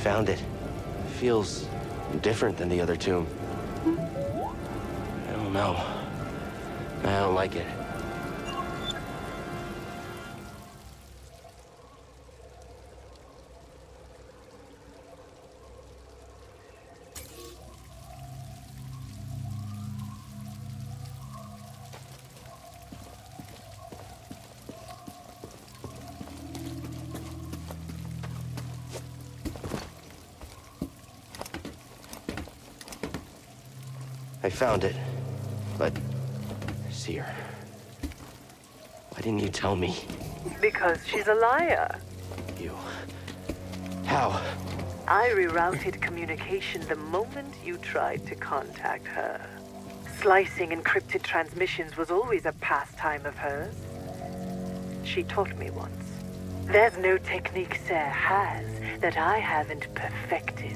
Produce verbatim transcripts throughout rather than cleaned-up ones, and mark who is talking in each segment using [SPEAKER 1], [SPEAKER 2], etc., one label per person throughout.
[SPEAKER 1] found it. Feels different than the other tomb. I don't know. I don't like it. I found it, but... Seer... Why didn't you tell me?
[SPEAKER 2] Because she's a liar.
[SPEAKER 1] You... How?
[SPEAKER 2] I rerouted communication the moment you tried to contact her. Slicing encrypted transmissions was always a pastime of hers. She taught me once. There's no technique Sarah has that I haven't perfected.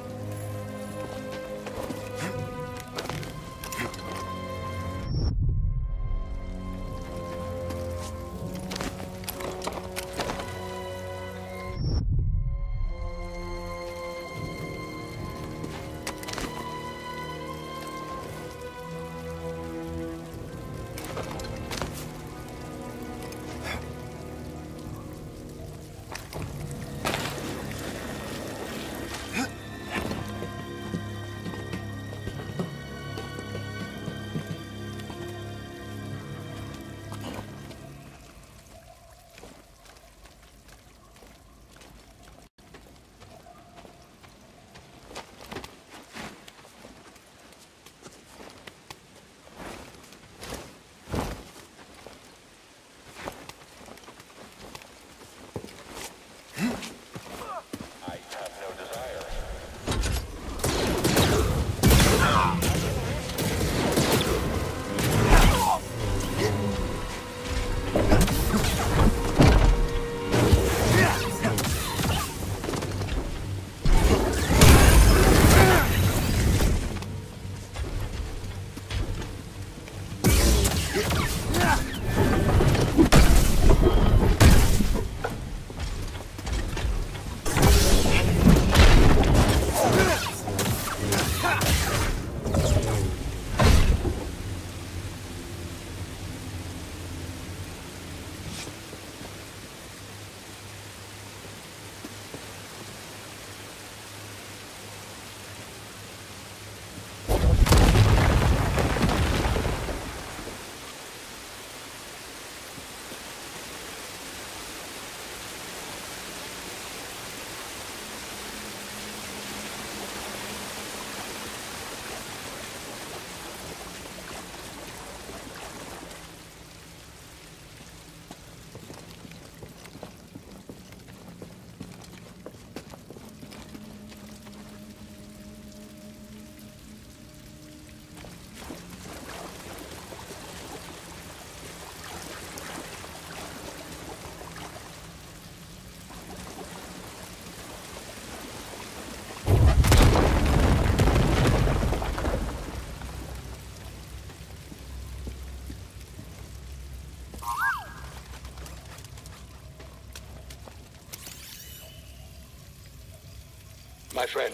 [SPEAKER 3] My friend,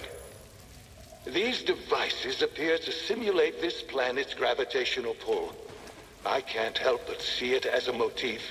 [SPEAKER 3] these devices appear to simulate this planet's gravitational pull. I can't help but see it as a motif.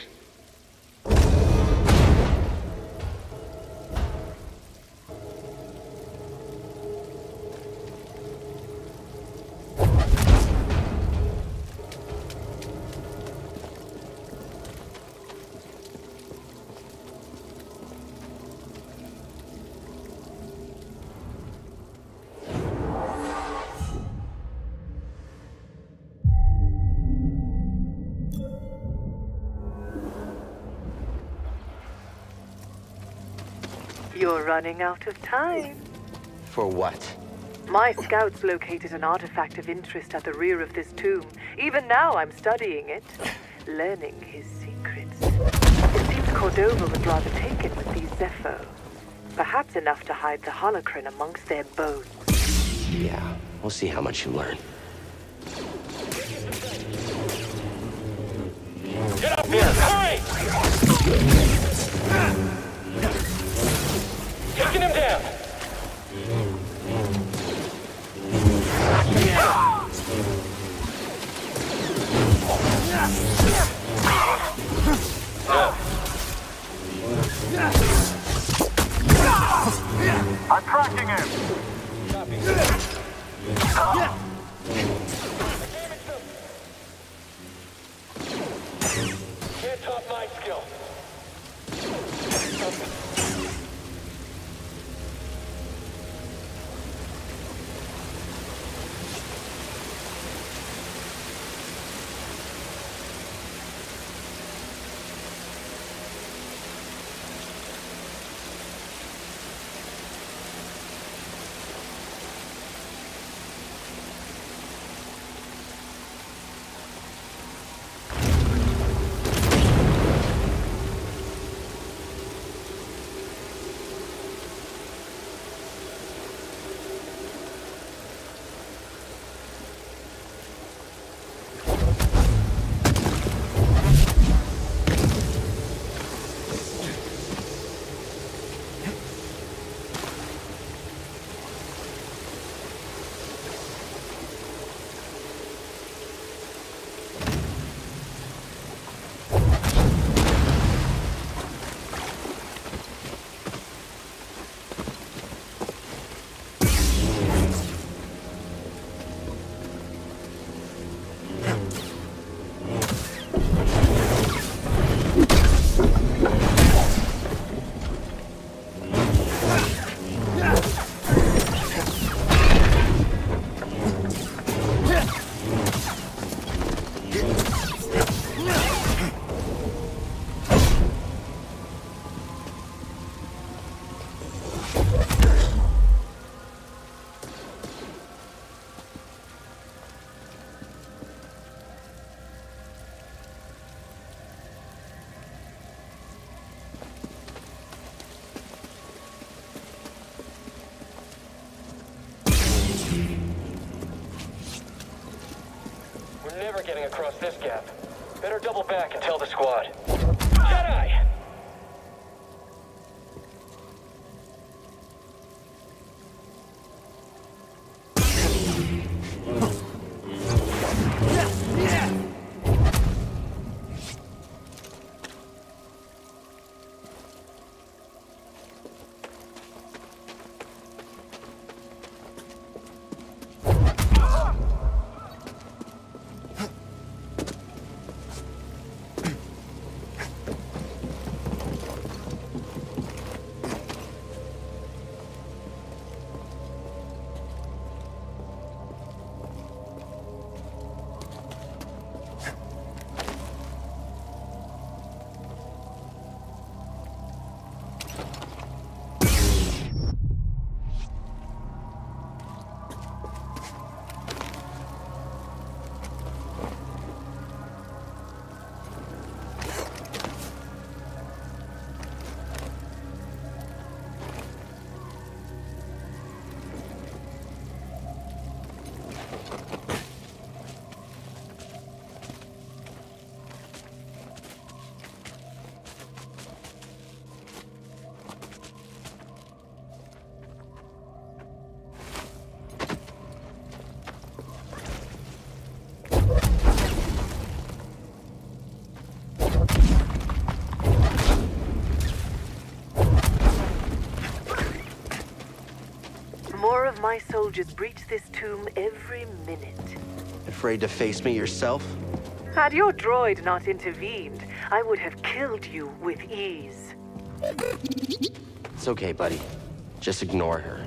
[SPEAKER 2] You're running out of time.
[SPEAKER 1] For what?
[SPEAKER 2] My scouts located an artifact of interest at the rear of this tomb. Even now I'm studying it, learning his secrets. It seems Cordova was rather taken with these Zepho. Perhaps enough to hide the holocron amongst their bones.
[SPEAKER 1] Yeah, we'll see how much you learn.
[SPEAKER 4] Get up here! Hurry! Taking him down!
[SPEAKER 5] I'm tracking him!
[SPEAKER 4] Copy. Can't top my skill. Never getting across this gap. Better double back and tell the squad. Jedi!
[SPEAKER 2] More of my soldiers breach this tomb every minute.
[SPEAKER 1] Afraid to face me yourself?
[SPEAKER 2] Had your droid not intervened, I would have killed you with ease.
[SPEAKER 1] It's okay, buddy. Just ignore her.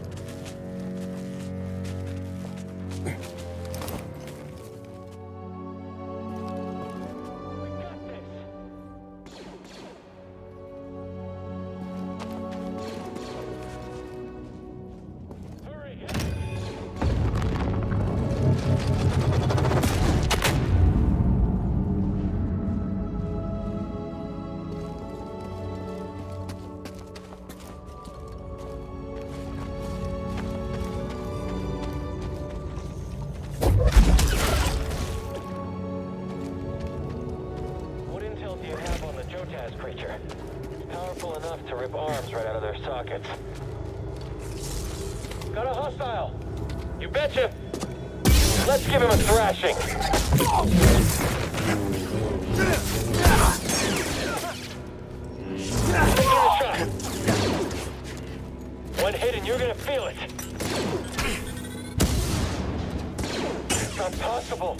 [SPEAKER 4] Creature. Powerful enough to rip arms right out of their sockets. Got a hostile! You betcha! Let's give him a thrashing! One hit and you're gonna feel it. It's not possible.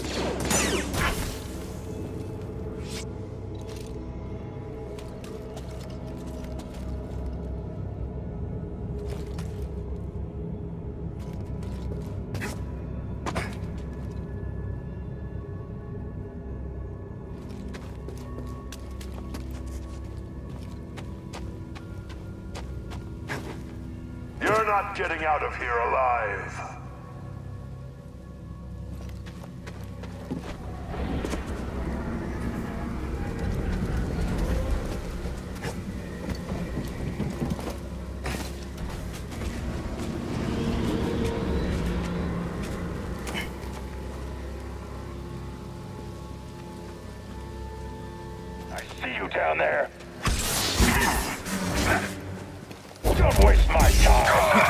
[SPEAKER 5] You're not getting out of here alive.
[SPEAKER 3] I see you down there. Don't waste my time!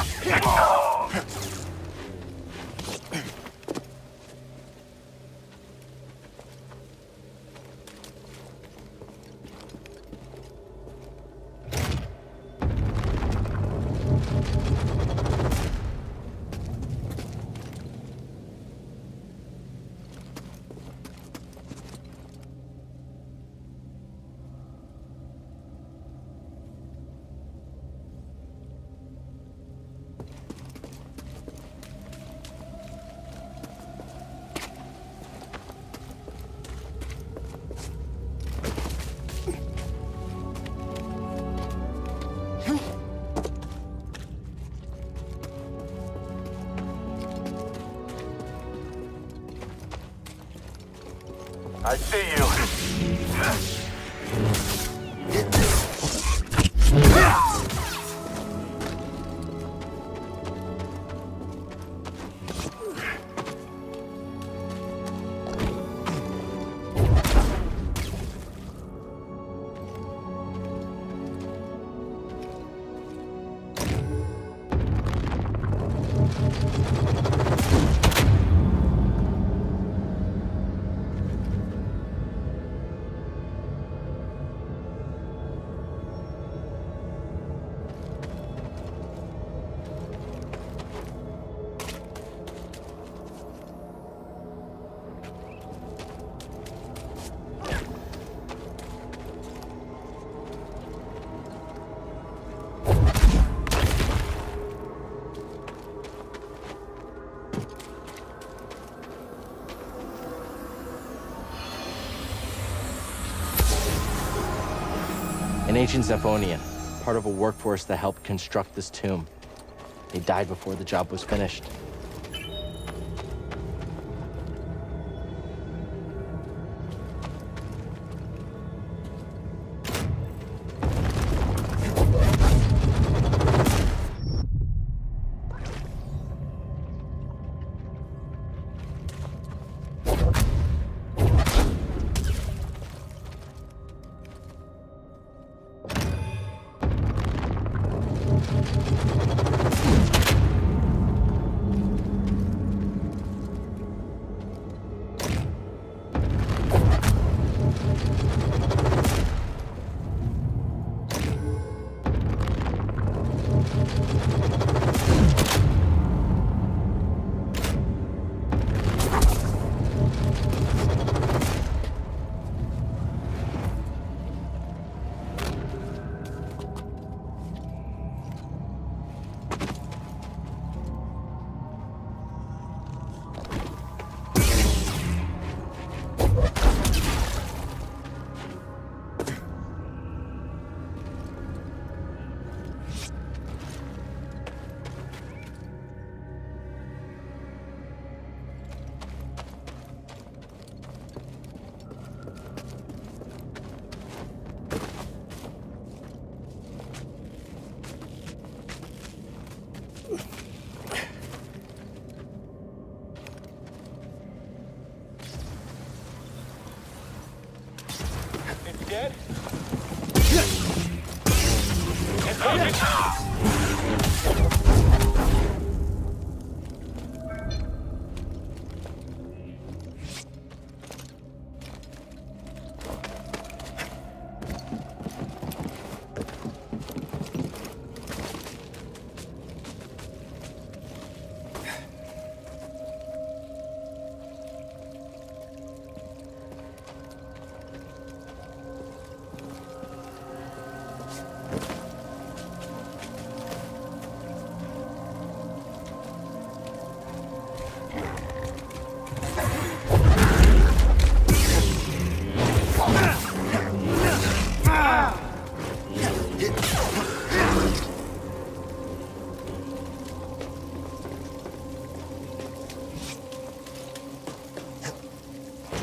[SPEAKER 5] I see you.
[SPEAKER 1] An ancient Zephonian, part of a workforce that helped construct this tomb. They died before the job was finished.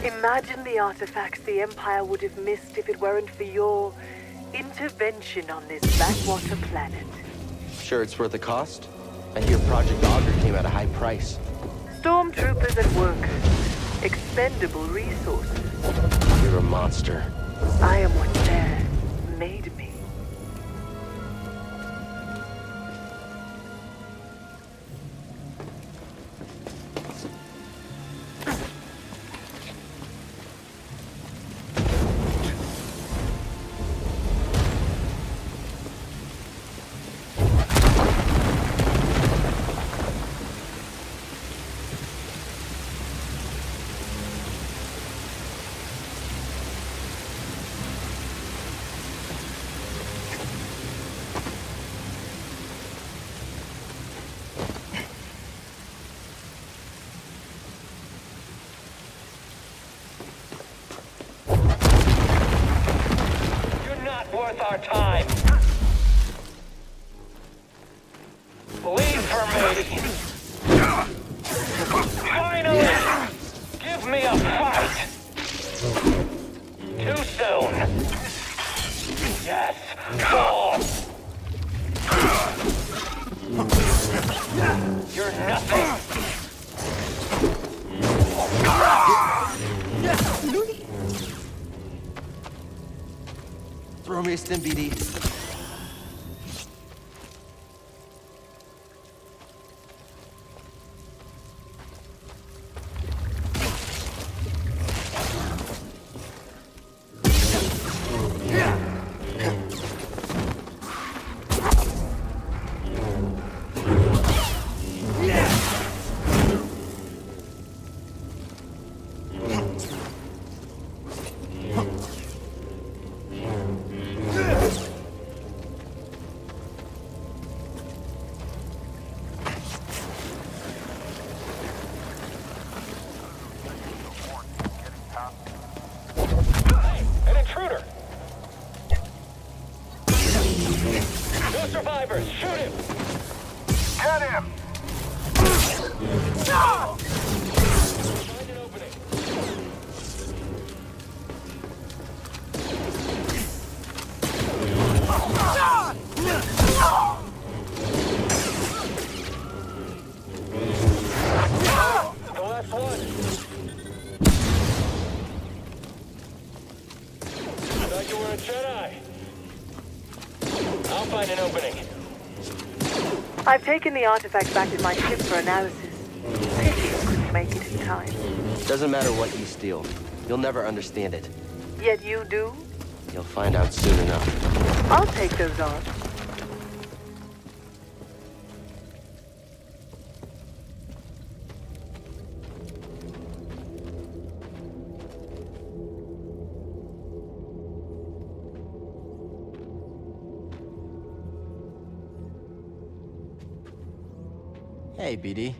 [SPEAKER 2] Imagine the artifacts the Empire would have missed if it weren't for your intervention on this backwater planet.
[SPEAKER 1] Sure it's worth the cost? I hear Project Augur came at a high price.
[SPEAKER 2] Stormtroopers and workers. Expendable resources.
[SPEAKER 1] You're a monster.
[SPEAKER 2] I am what there made me.
[SPEAKER 4] Worth our time. Leave for me. Finally! Give me a fight! Too soon. Yes, fall! You're nothing!
[SPEAKER 1] Throw me a stim, B D.
[SPEAKER 4] Survivors, shoot him!
[SPEAKER 5] Get him!
[SPEAKER 4] Find an opening. The last one. Thought you were a Jedi. I'll find an opening.
[SPEAKER 2] I've taken the artifact back to my ship for analysis. Pity you couldn't make it in time.
[SPEAKER 1] Doesn't matter what you steal. You'll never understand it.
[SPEAKER 2] Yet you do?
[SPEAKER 1] You'll find out soon enough.
[SPEAKER 2] I'll take those odds.
[SPEAKER 1] Hey, B D.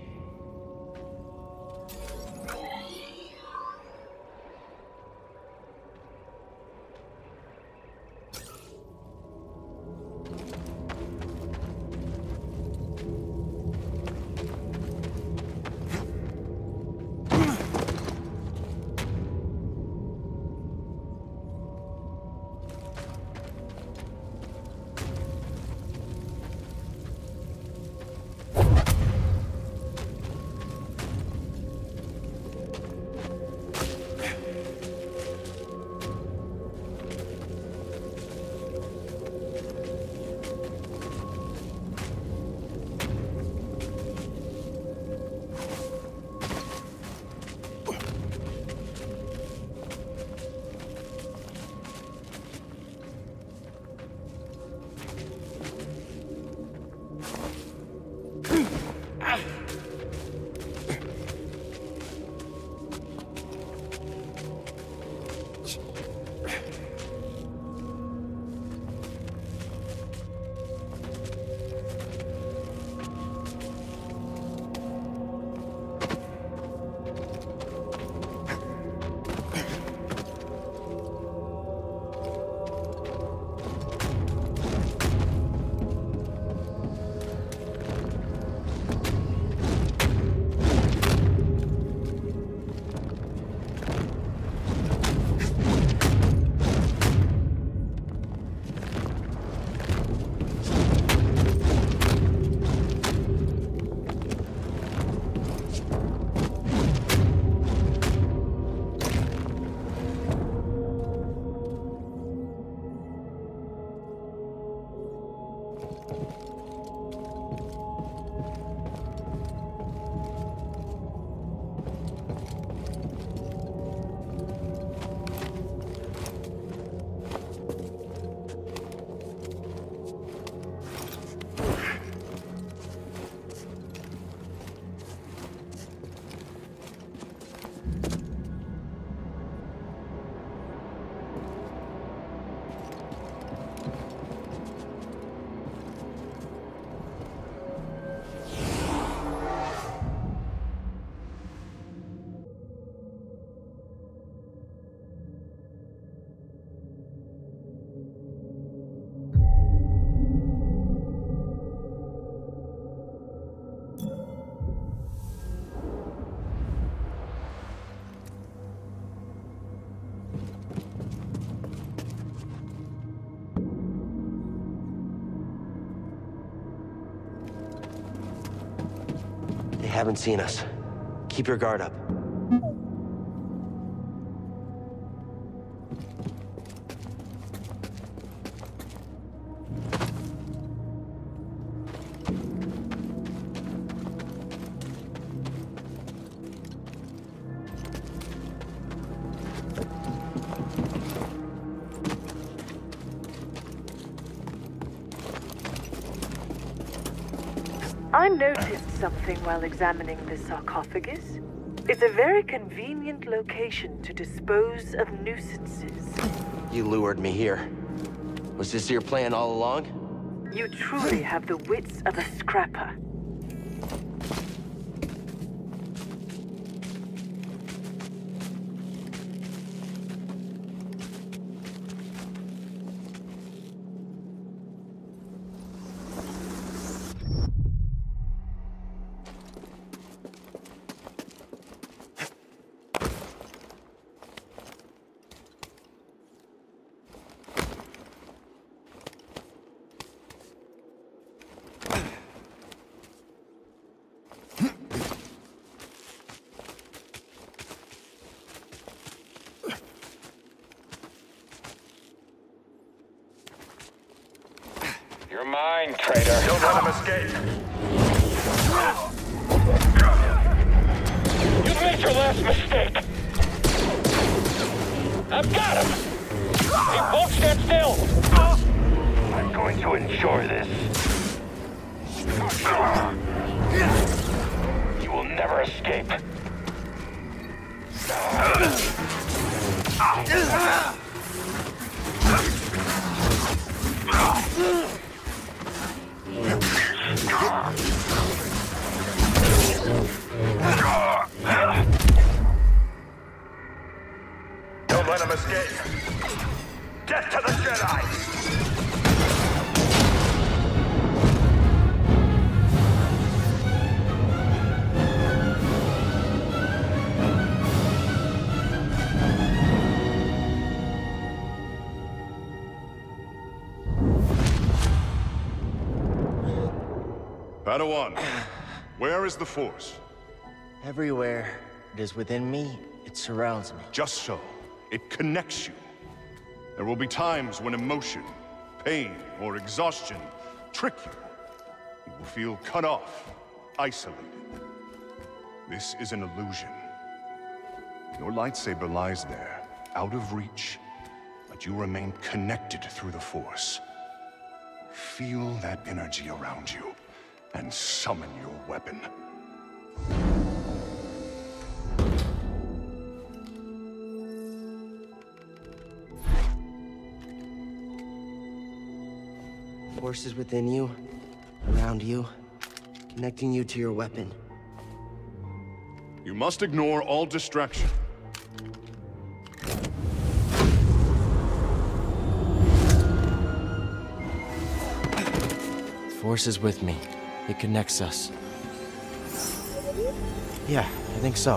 [SPEAKER 1] They haven't seen us. Keep your guard up.
[SPEAKER 2] I noticed something while examining the sarcophagus. It's a very convenient location to dispose of nuisances.
[SPEAKER 1] You lured me here. Was this your plan all along?
[SPEAKER 2] You truly have the wits of a scrapper.
[SPEAKER 4] You're mine, traitor.
[SPEAKER 5] Don't let him escape.
[SPEAKER 4] You made your last mistake. I've got him. He won't stand still. I'm going to enjoy this. You will never escape.
[SPEAKER 5] Don't let him escape. Get to the Jedi!
[SPEAKER 6] Padawan, where is the Force?
[SPEAKER 1] Everywhere it is within me, it surrounds me.
[SPEAKER 6] Just so. It connects you. There will be times when emotion, pain, or exhaustion trick you. You will feel cut off, isolated. This is an illusion. Your lightsaber lies there, out of reach, but you remain connected through the Force. Feel that energy around you, and summon your weapon.
[SPEAKER 1] Force is within you, around you, connecting you to your weapon.
[SPEAKER 6] You must ignore all distraction.
[SPEAKER 1] Force is with me. It connects us. Yeah, I think so.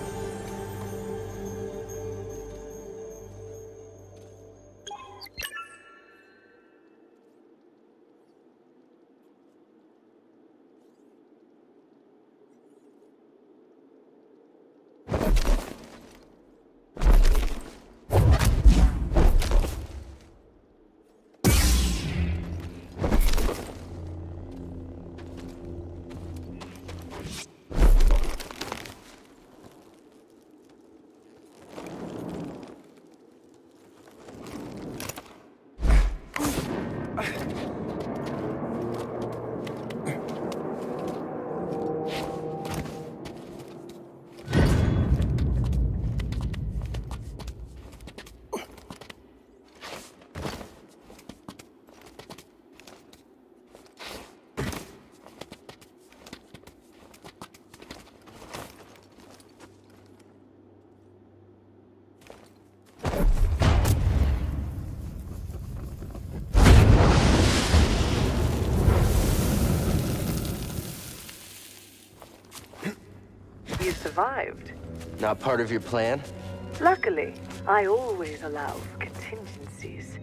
[SPEAKER 2] You survived.
[SPEAKER 1] Not part of your plan?
[SPEAKER 2] Luckily, I always allow for contingencies.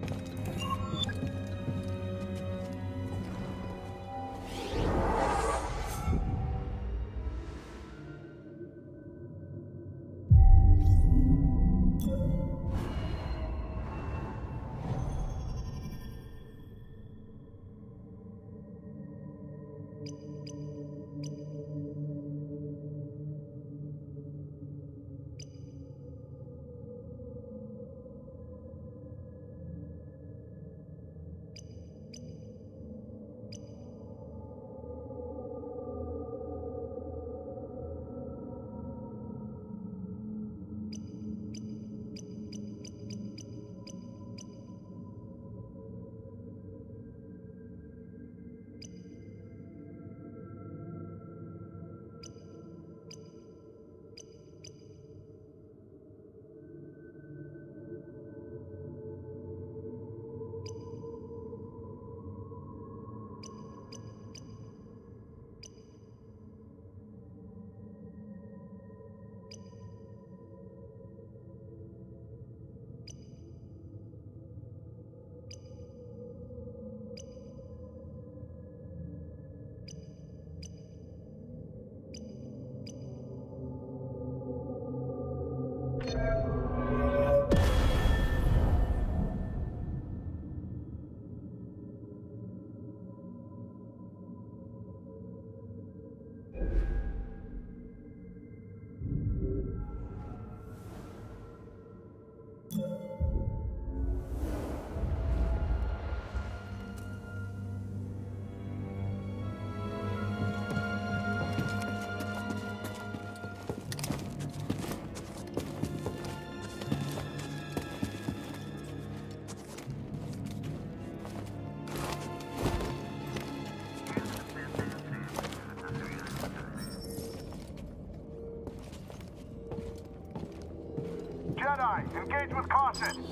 [SPEAKER 5] Jedi! Engage with caution!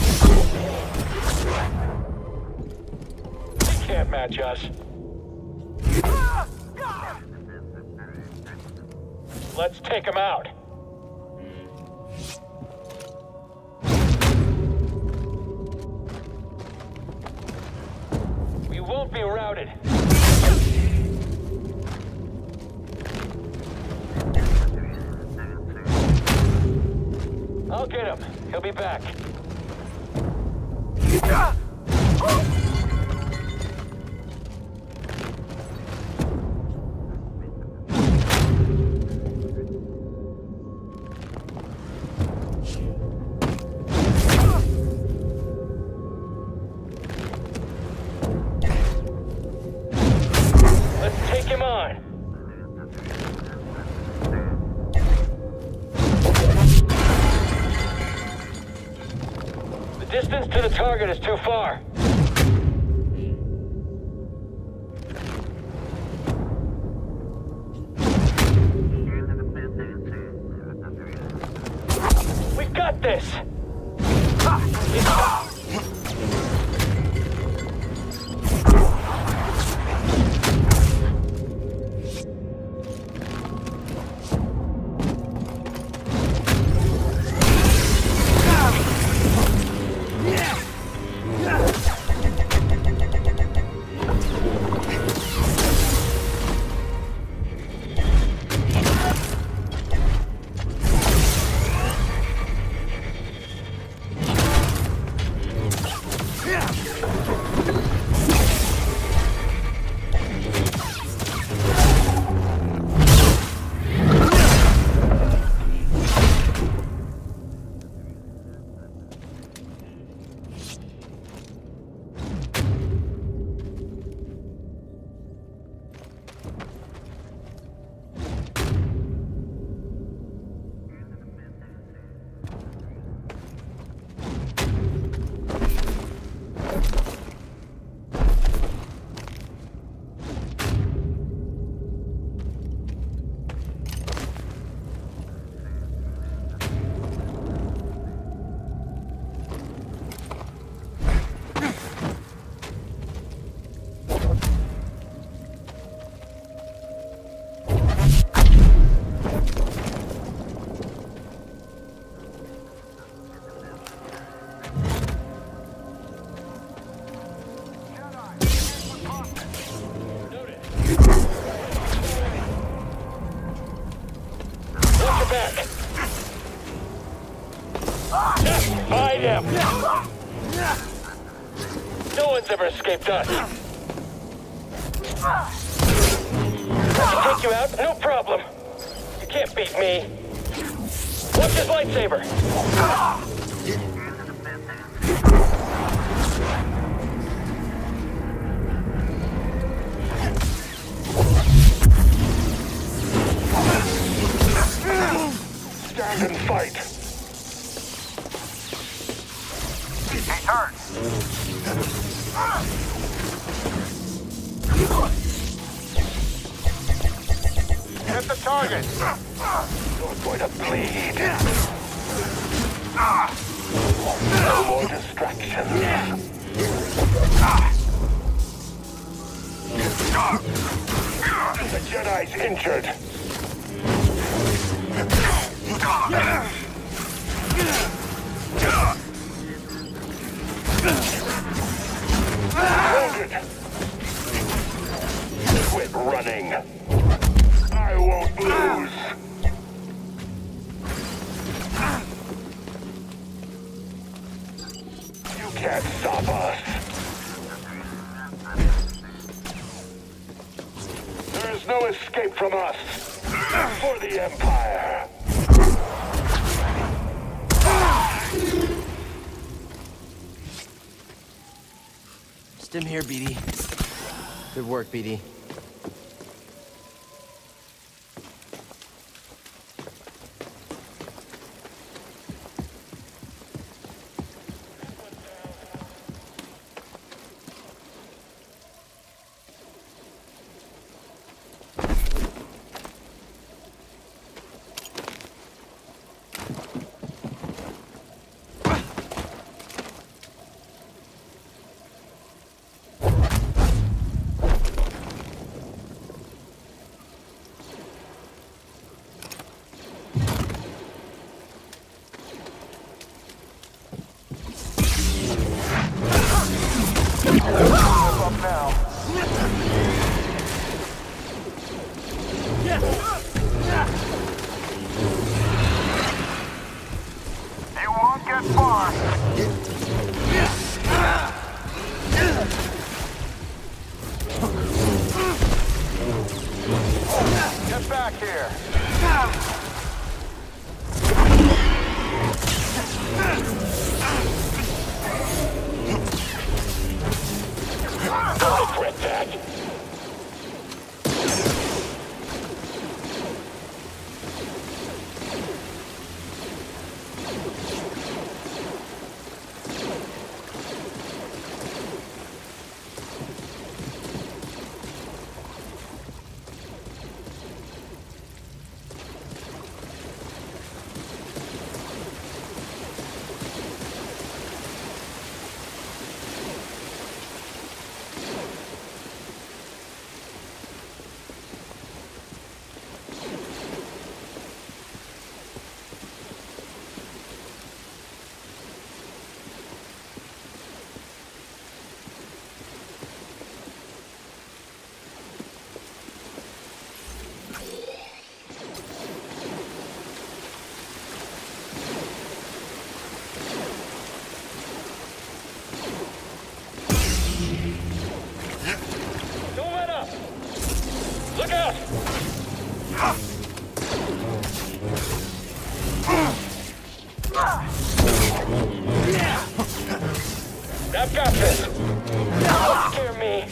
[SPEAKER 4] They can't match us. Let's take them out. We won't be routed. I'll get him. He'll be back. Let's take him on. The distance to the target is too far. We've got this! Back. Find him. No one's ever escaped us. I can take you out, no problem. You can't beat me. Watch his lightsaber.
[SPEAKER 5] Stand and fight! He turned! Hit the target! You're going to bleed! No more distractions! The Jedi's injured! Hold it! Quit running! I won't lose! You can't stop us! There is no escape from us! For the Empire!
[SPEAKER 1] Stim here, B D. Good work, B D.
[SPEAKER 4] Get back here! Go for attack! Look out! I've got this! Don't scare me!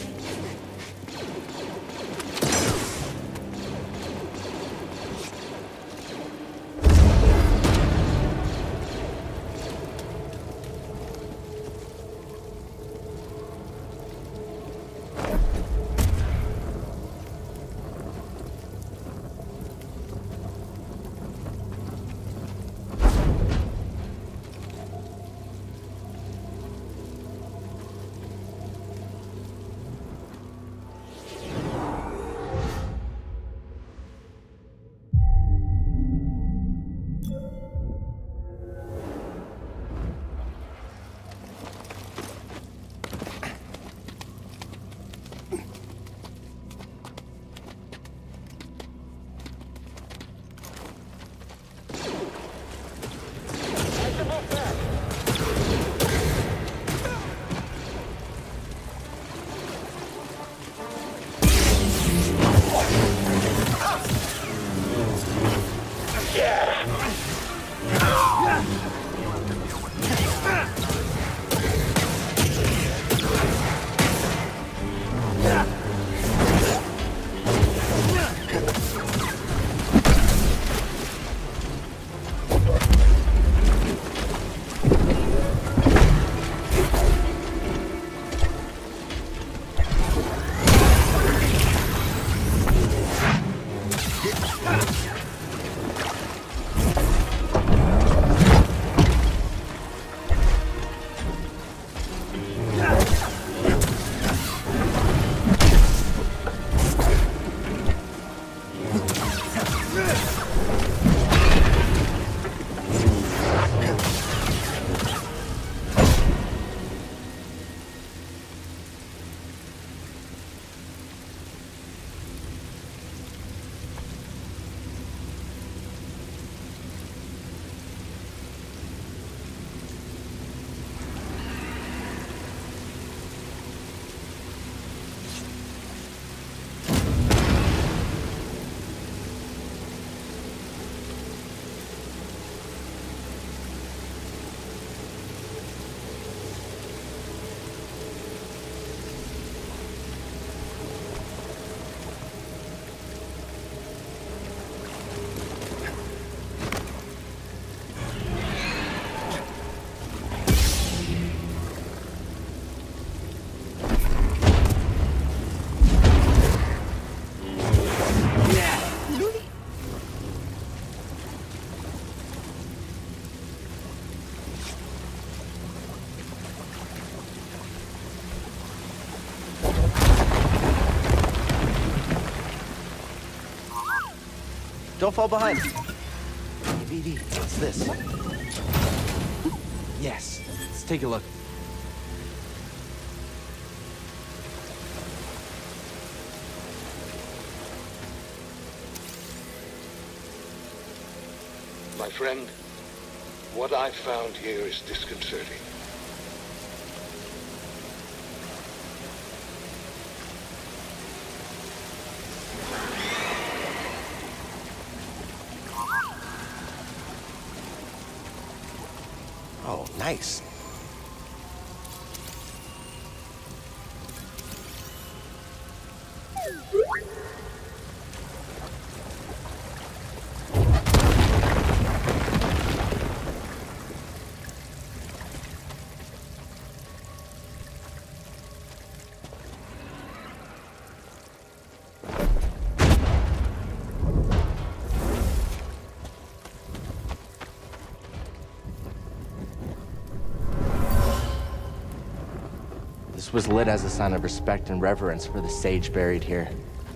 [SPEAKER 1] Don't fall behind. Hey, V V, what's this? Yes, let's take a look.
[SPEAKER 3] My friend, what I've found here is disconcerting.
[SPEAKER 1] Nice. This was lit as a sign of respect and reverence for the sage buried here.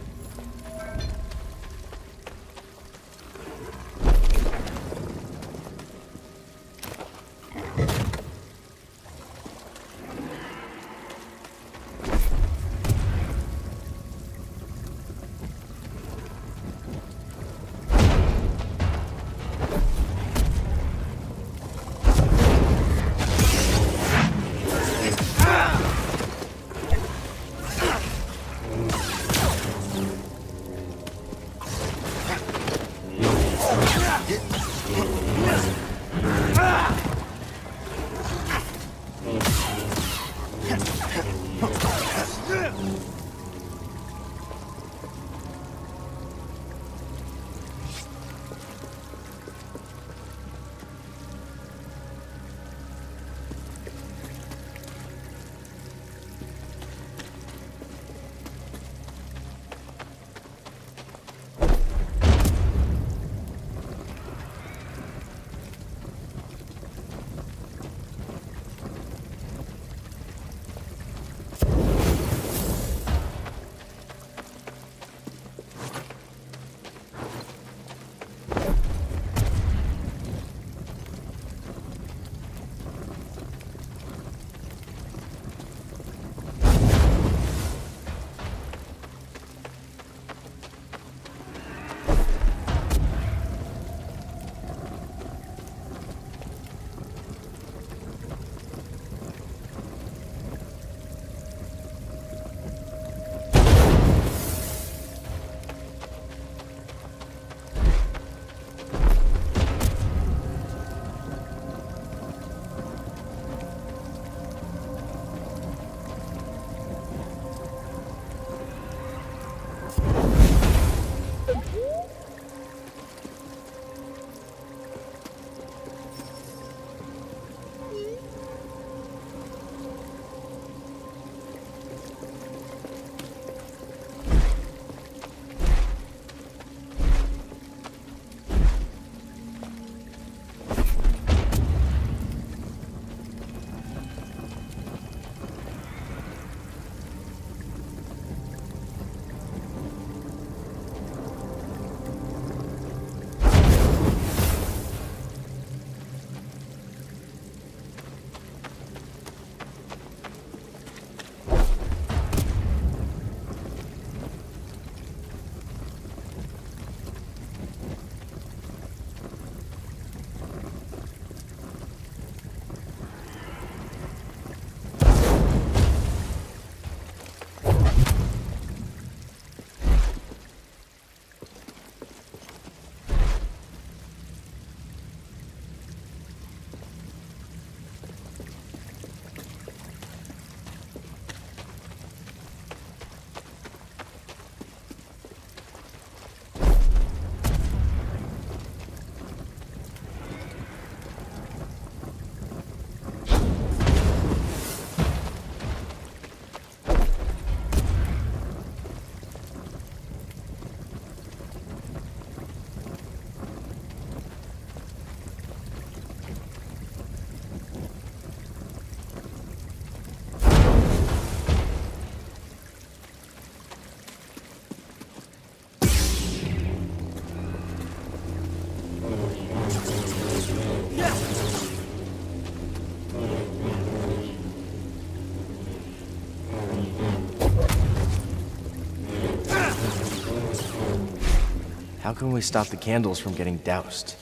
[SPEAKER 1] How can we stop the candles from getting doused?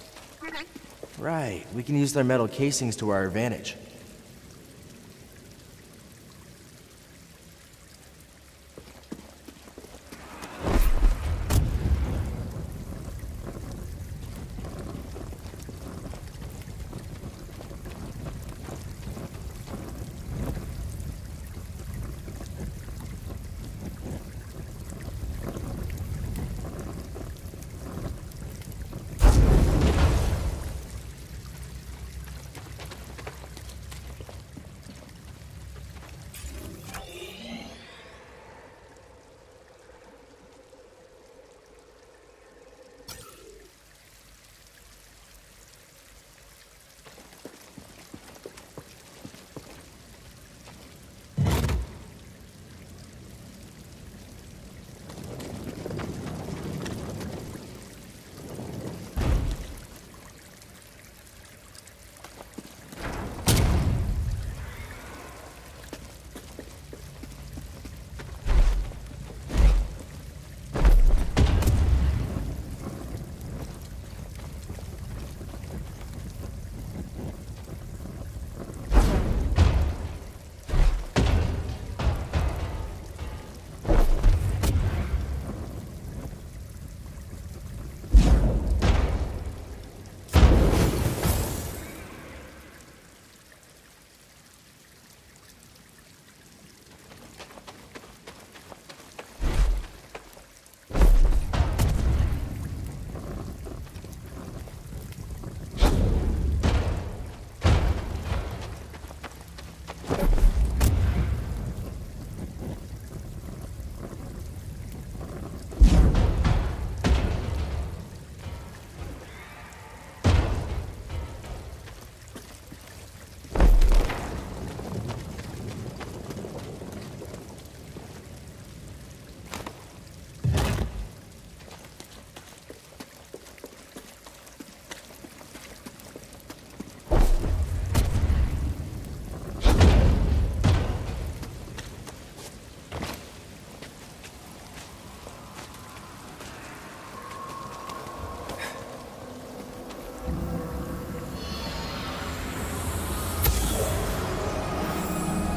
[SPEAKER 1] Right, we can use their metal casings to our advantage.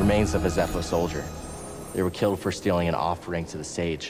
[SPEAKER 1] Remains of a Zepho soldier. They were killed for stealing an offering to the sage.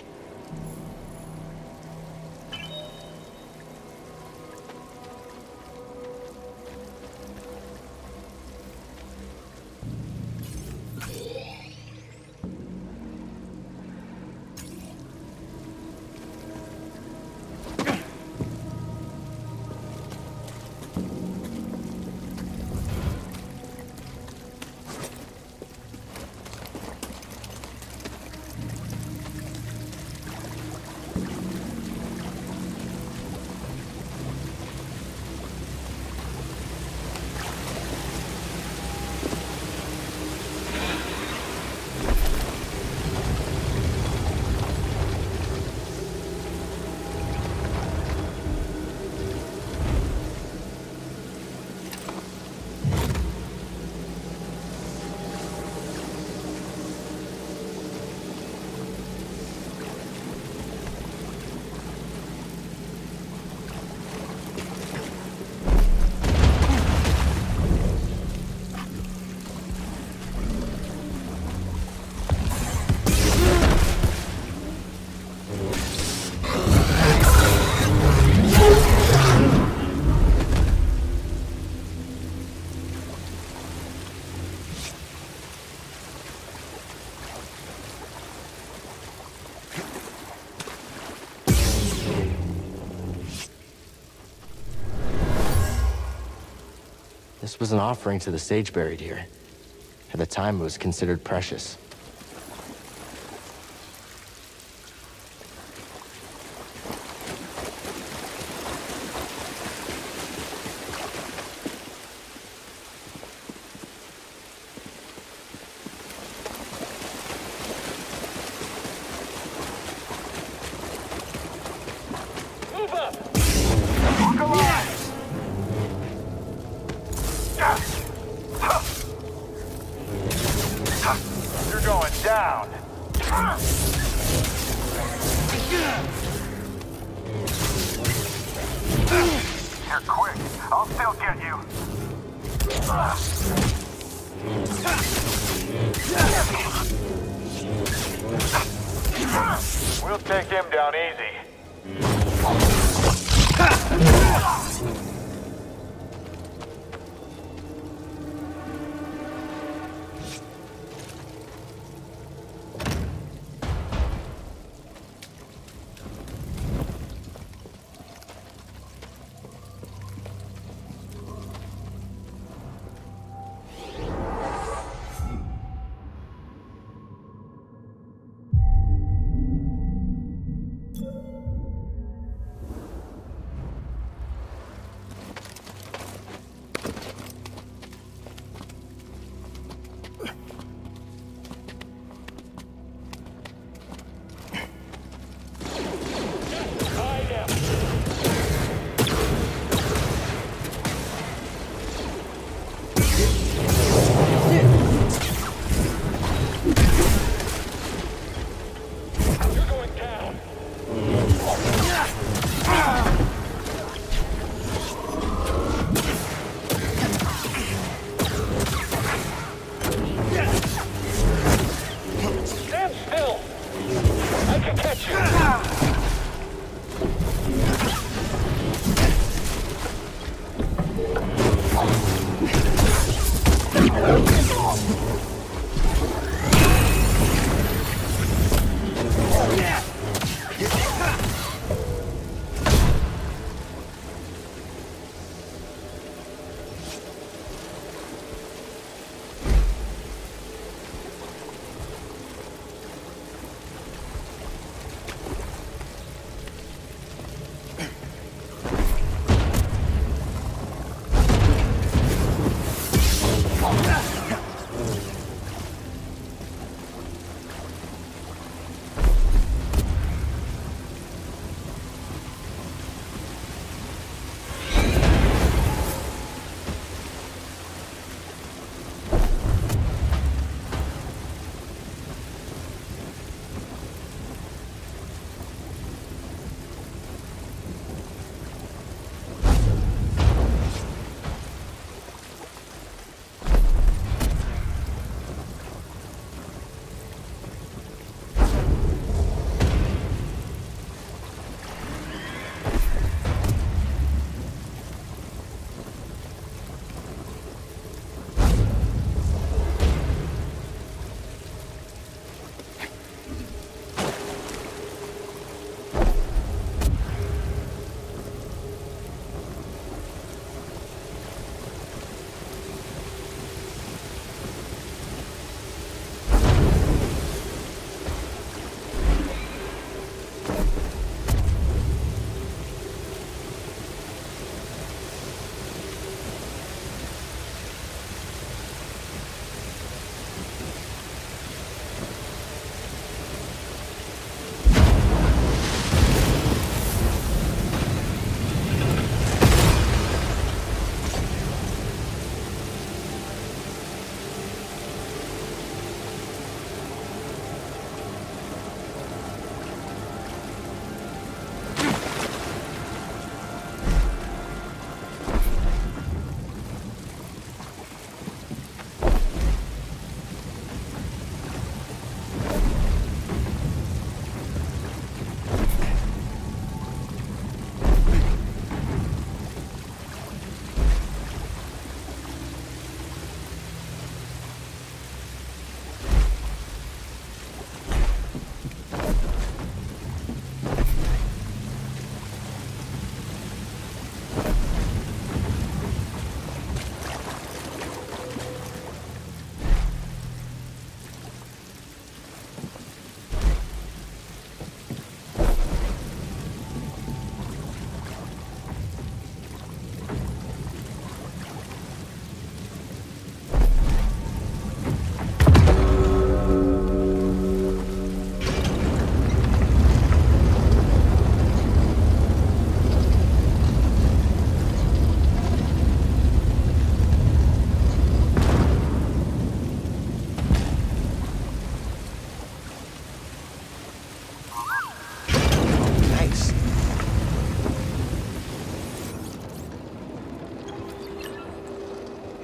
[SPEAKER 1] This was an offering to the sage buried here. At the time, it was considered precious.
[SPEAKER 4] Move up!
[SPEAKER 5] Come on! You're going down. You're quick. I'll still get you. We'll take him down easy.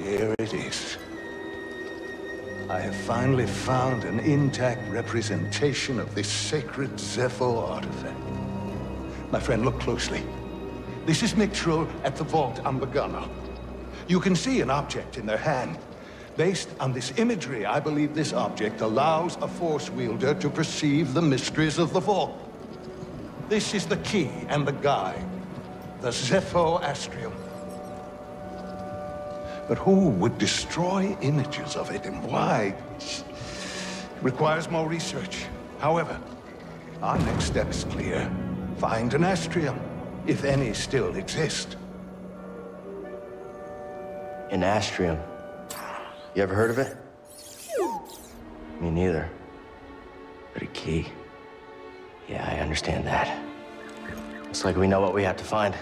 [SPEAKER 7] Here it is. I have finally found an intact representation of this sacred Zepho artifact. My friend, look closely. This is Mixtral at the Vault Ambagana. You can see an object in their hand. Based on this imagery, I believe this object allows a Force wielder to perceive the mysteries of the Vault. This is the key and the guide, the Zepho Astrium. But who would destroy images of it, and why? It requires more research. However, our next step is clear. Find an Astrium, if any still exist.
[SPEAKER 1] An Astrium? You ever heard of it? Me neither. But a key. Yeah, I understand that. Looks like we know what we have to find.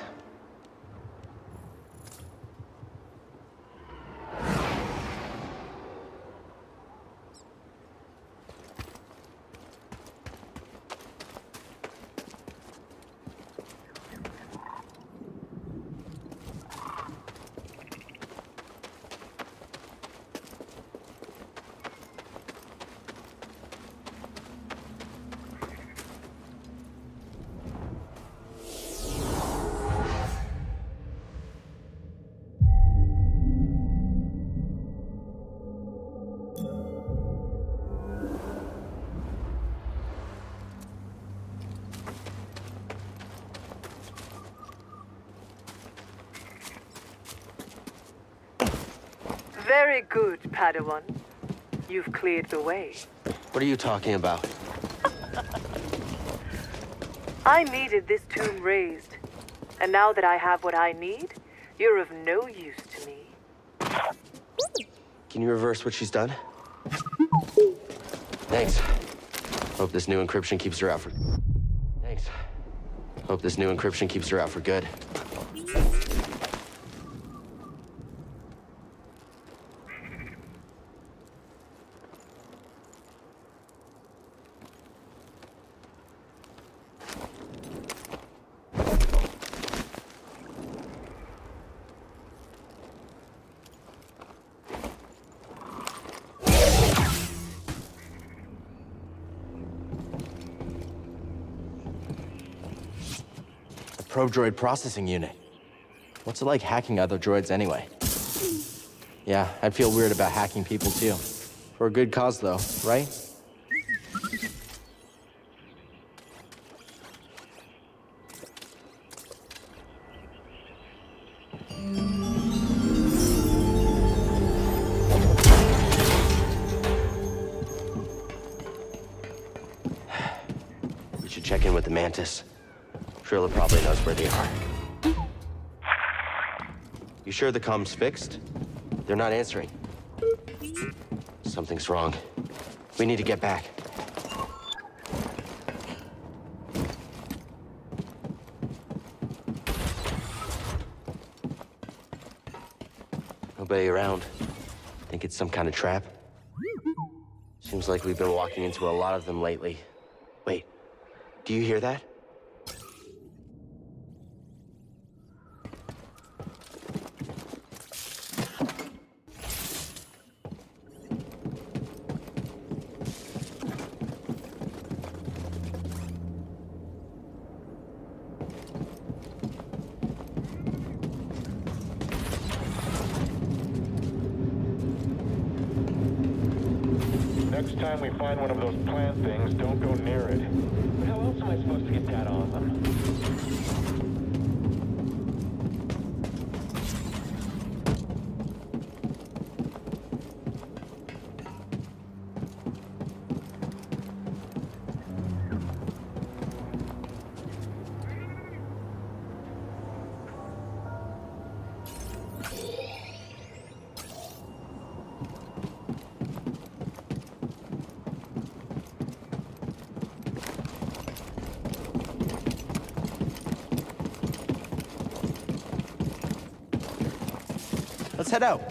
[SPEAKER 2] Very good, Padawan. You've cleared the way.
[SPEAKER 1] What are you talking about?
[SPEAKER 2] I needed this tomb raised. And now that I have what I need, you're of no use to me.
[SPEAKER 1] Can you reverse what she's done? Thanks. Hope this new encryption keeps her out for... Thanks. Hope this new encryption keeps her out for good. Probe droid processing unit. What's it like hacking other droids anyway? Yeah, I'd feel weird about hacking people too. For a good cause though, right? We should check in with the Mantis. Trilla probably knows where they are. You sure the comm's fixed? They're not answering. Something's wrong. We need to get back. Nobody around. Think it's some kind of trap? Seems like we've been walking into a lot of them lately. Wait, do you hear that?
[SPEAKER 4] Next time we find one of those plant things, don't go near it. But how else am I supposed to get data on them?
[SPEAKER 1] Let's head out.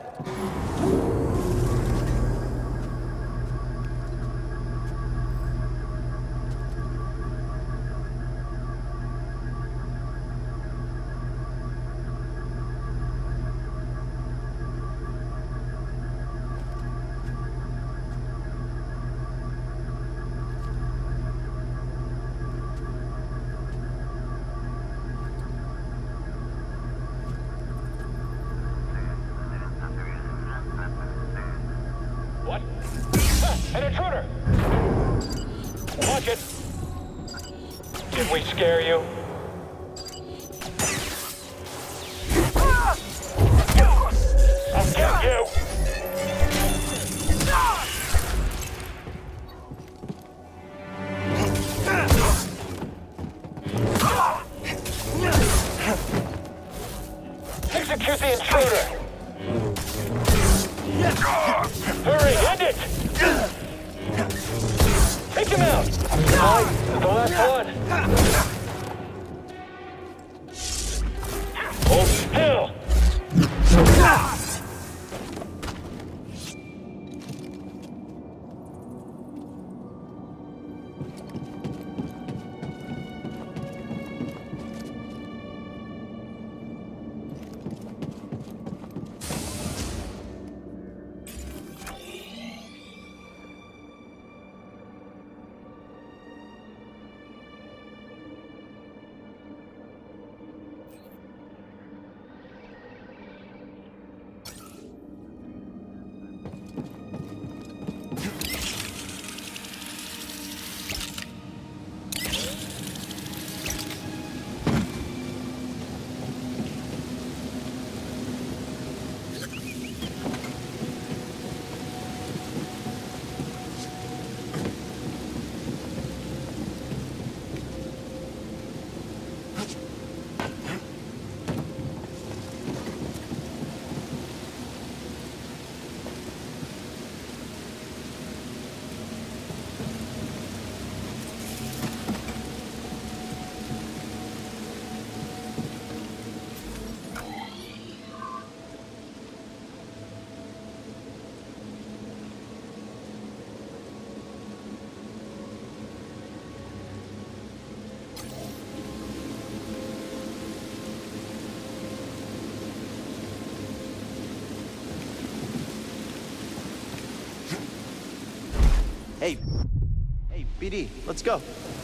[SPEAKER 4] we scare you? I'll get you! Execute the intruder! Hurry, end it! Take him out! Mike, the last one! Hold still!
[SPEAKER 1] Hey, hey, B D, let's go.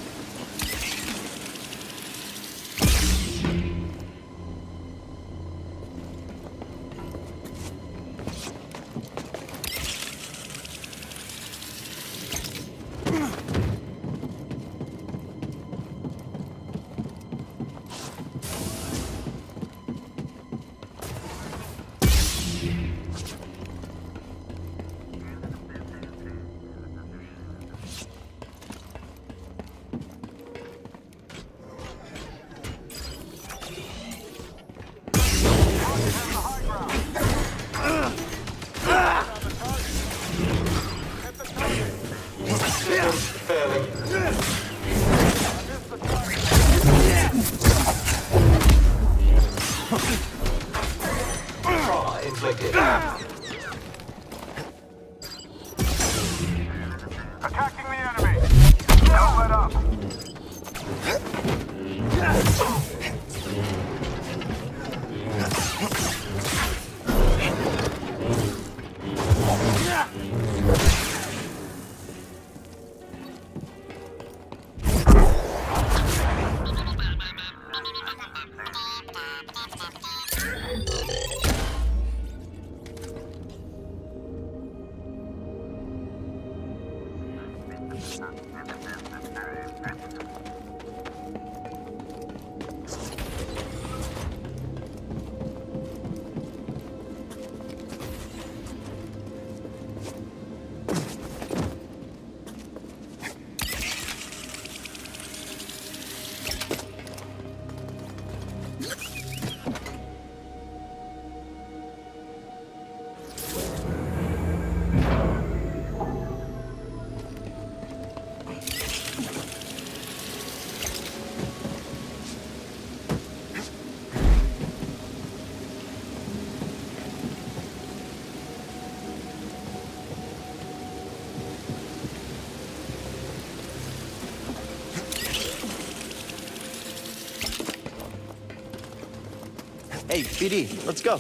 [SPEAKER 5] Attacking the enemy! Don't let up!
[SPEAKER 1] Hey, B D, let's go.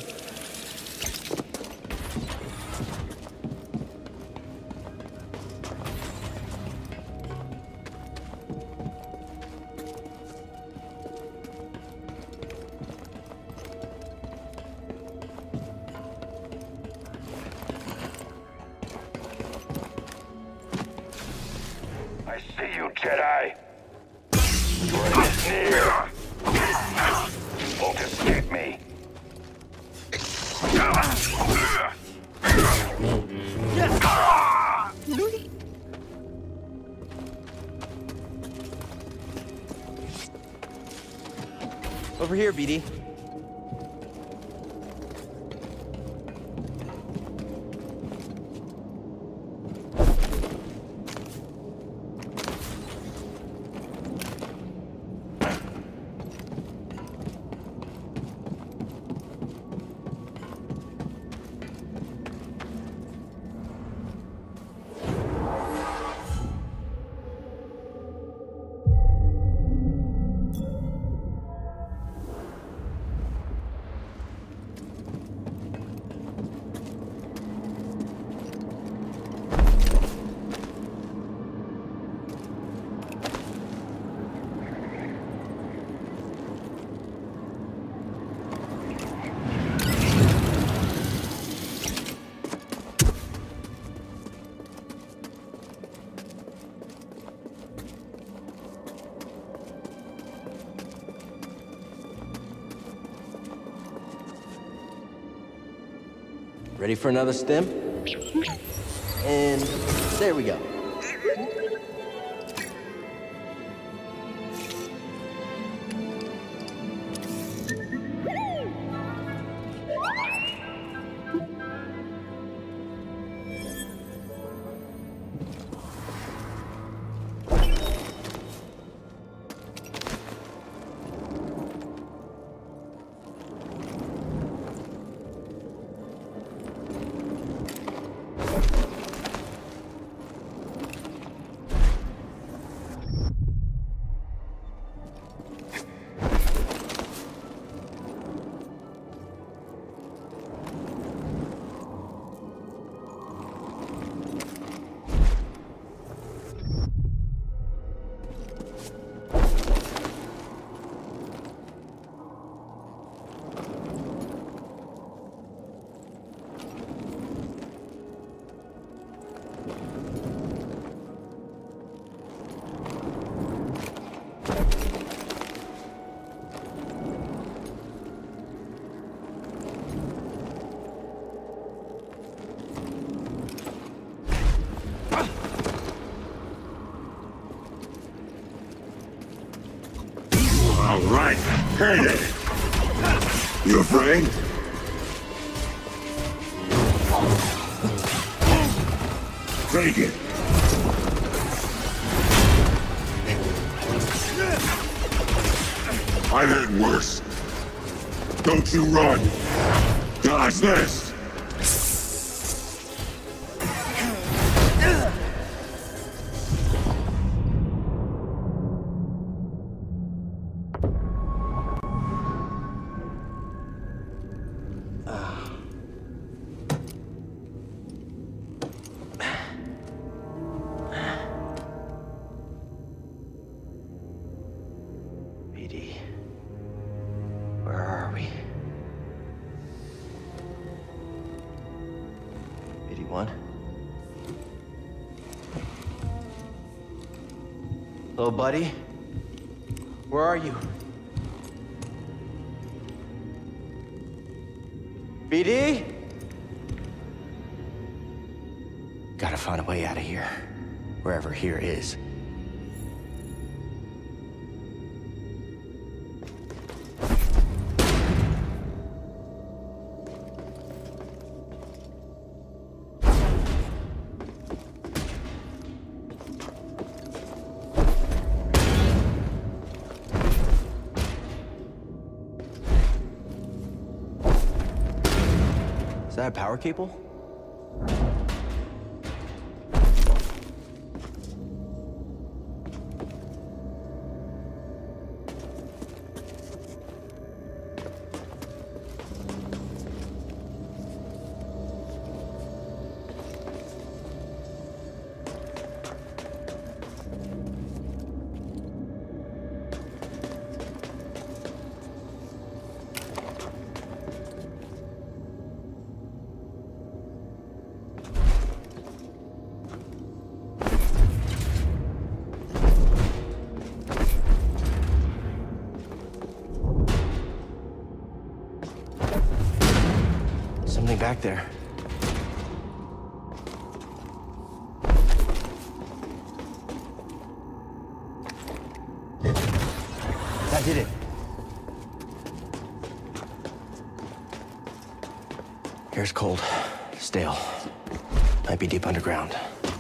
[SPEAKER 5] I see you, Jedi! near. Won't escape me.
[SPEAKER 1] Over here, B D. Ready for another stim? And there we go.
[SPEAKER 5] All right, hit it. You afraid? Take it. I've had worse. Don't you run. Dodge this.
[SPEAKER 1] Where are we? eighty-one? Hello, buddy? Where are you? B D? Gotta find a way out of here. Wherever here is. Is that a power cable? Something back there. That did it. Air's cold, stale. Might be deep underground.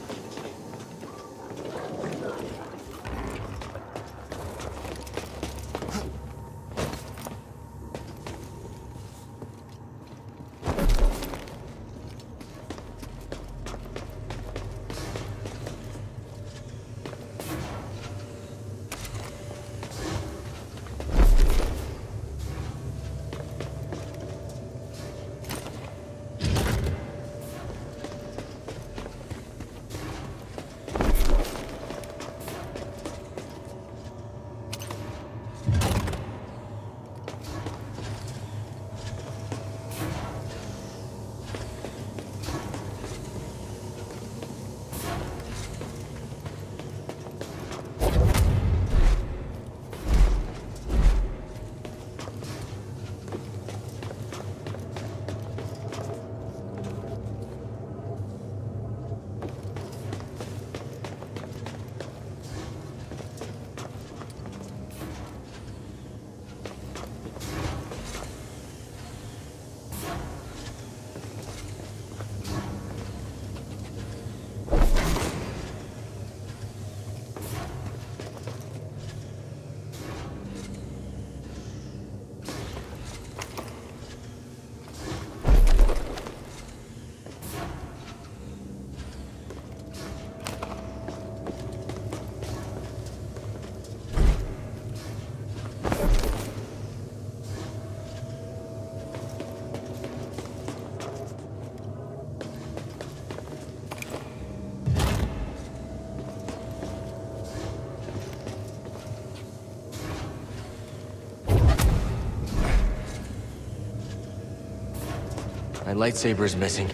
[SPEAKER 1] My lightsaber's missing.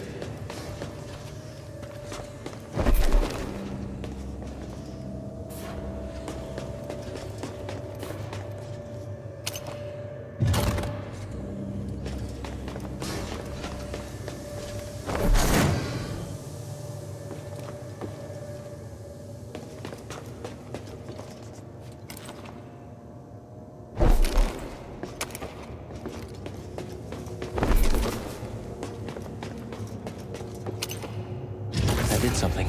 [SPEAKER 1] Did something.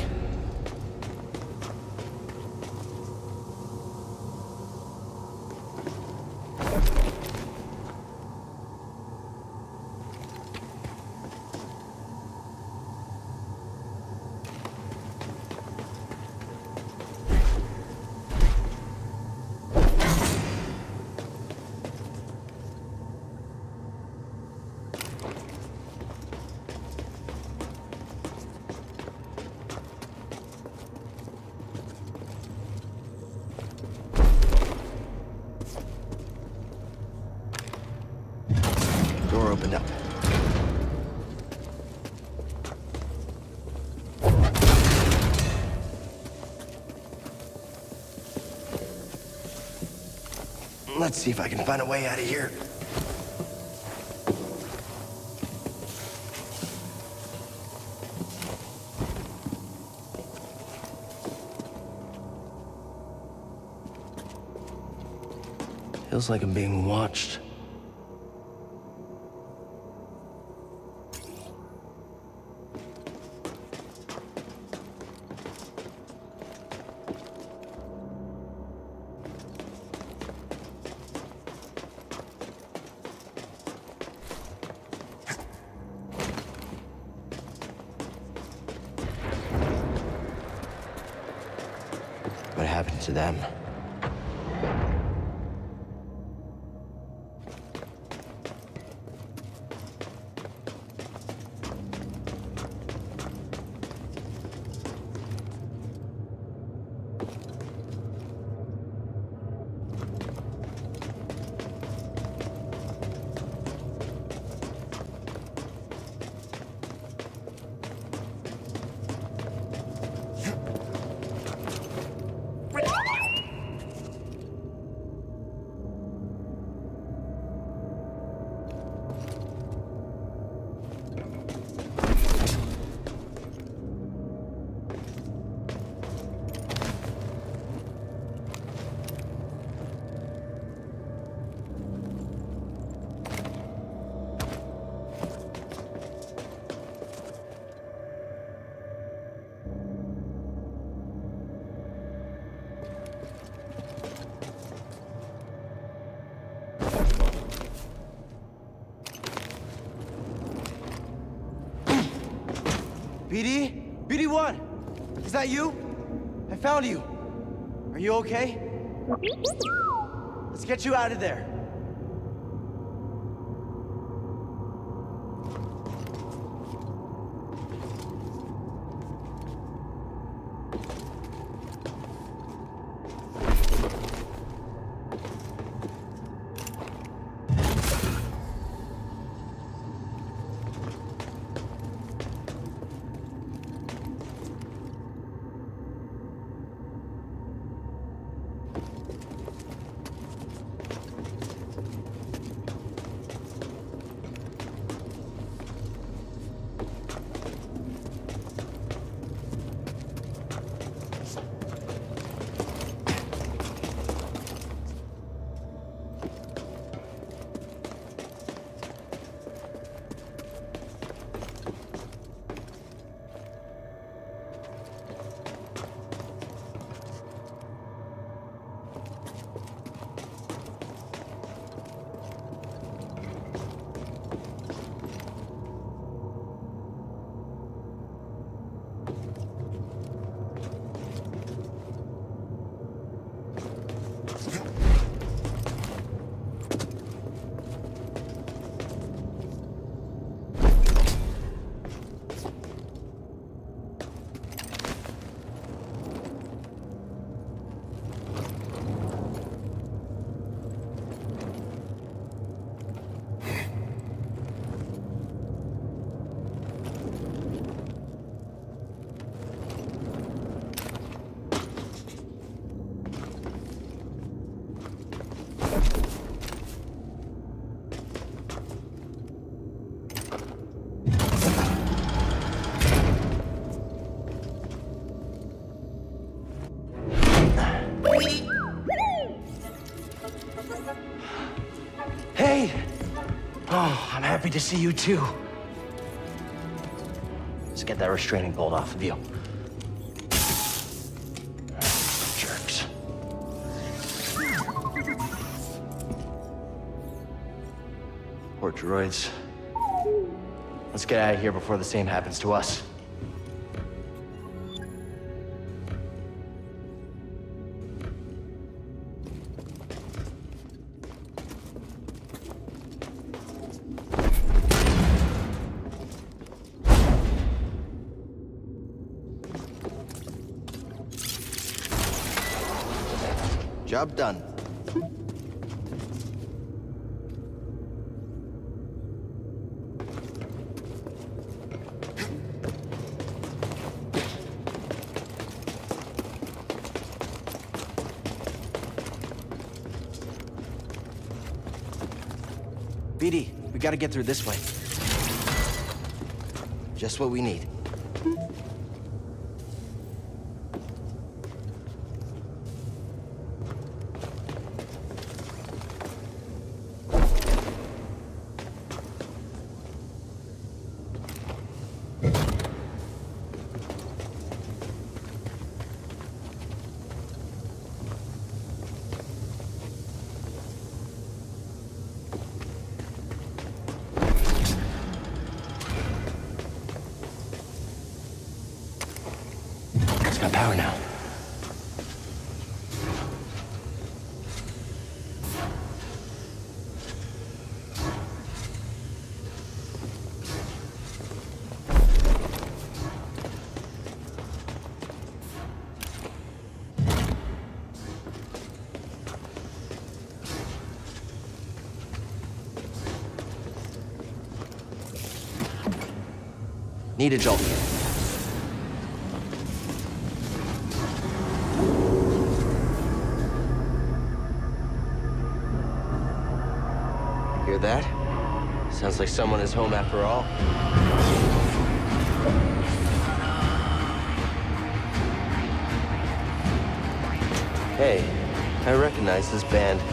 [SPEAKER 1] Door opened up. Let's see if I can find a way out of here. Feels like I'm being watched. What happened to them?
[SPEAKER 8] B D? B D one! Is that you? I found you. Are you okay? Let's get you out of there. Hey! Oh, I'm happy to see you too.
[SPEAKER 1] Let's get that restraining bolt off of you. Jerks. Poor droids. Let's get out of here before the same happens to us. Job done.
[SPEAKER 8] B D, we gotta get through this way.
[SPEAKER 1] Just what we need. Got power now. Need a jolt. Hear that? Sounds like someone is home after all. Hey, I recognize this band.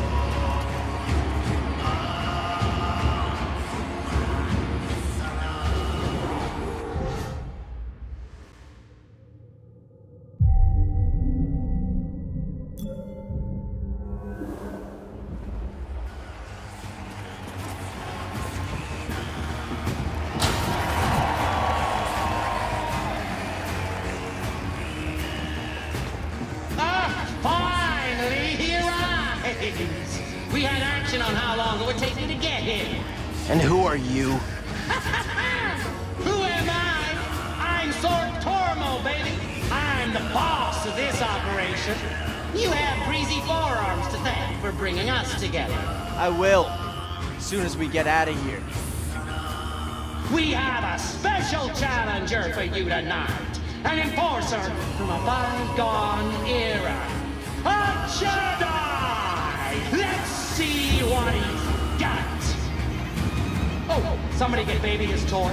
[SPEAKER 9] on how long it would take me to get here.
[SPEAKER 8] And who are you?
[SPEAKER 9] Who am I? I'm Sork Tormo, baby. I'm the boss of this operation. You have greasy forearms to thank for bringing us together.
[SPEAKER 8] I will. As soon as we get out of here.
[SPEAKER 9] We have a special challenger for you tonight. An enforcer from a bygone era. A Jedi! Let's see what he's got. Oh, somebody get baby his toy.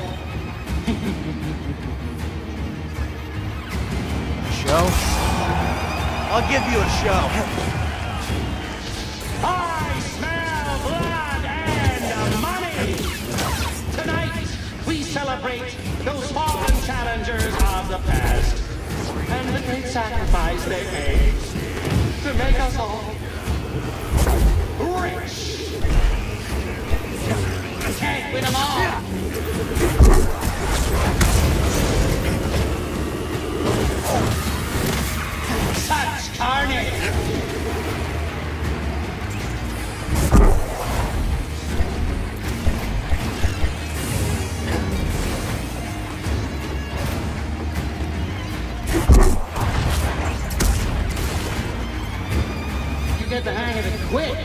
[SPEAKER 8] Show? I'll give you a show.
[SPEAKER 9] I smell blood and money! Tonight, we celebrate those fallen challengers of the past and the great sacrifice they made to make us all rich. Can't win them all. Such carnage! You get the hang of it quick.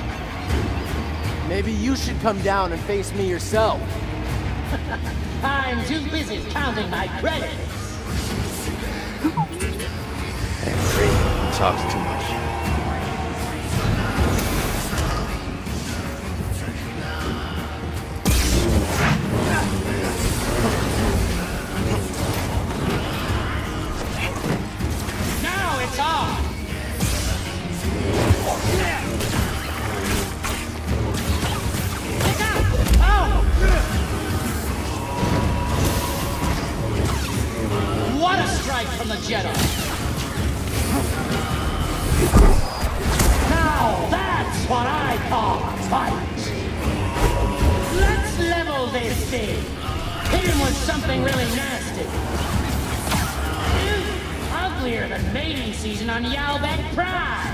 [SPEAKER 8] Maybe you should come down and face me yourself.
[SPEAKER 9] I'm too busy counting my credits.
[SPEAKER 1] I'm afraid he talks too much.
[SPEAKER 9] Now it's on! Look out! Oh! What a strike from the Jedi! Now that's what I call a fight! Let's level this thing! Hit him with something really nasty! Uglier than mating season on Yalbek Prime!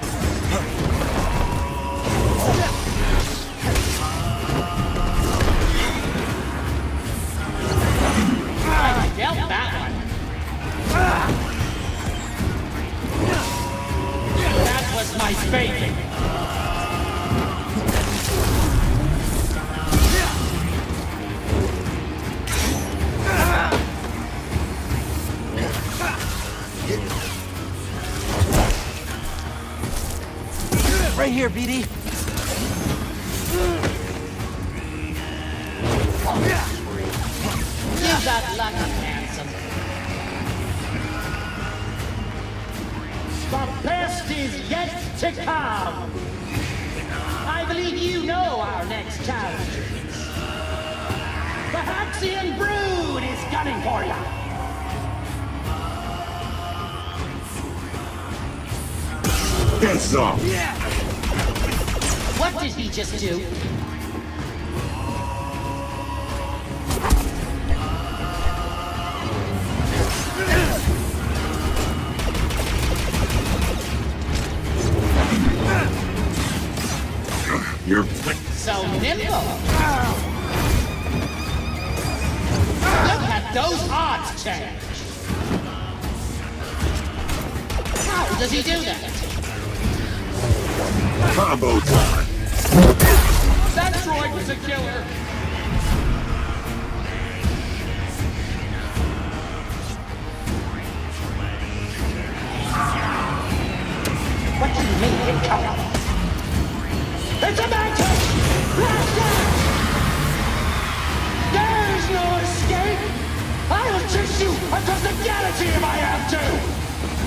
[SPEAKER 9] I dealt that one! That was my favorite!
[SPEAKER 8] Right here, B D.
[SPEAKER 9] You got lucky, handsome. The best is yet to come. I believe you know our next challenger. The Haxian Brood is gunning for you.
[SPEAKER 3] That's all.
[SPEAKER 9] What did he just do?
[SPEAKER 3] You're
[SPEAKER 9] So nimble. Look at those odds change. How does he do that?
[SPEAKER 3] combo time.
[SPEAKER 9] That droid was a killer. What do you mean encounter? It's a mantis! Blast out! There's no escape! I will chase you across the galaxy if I have to!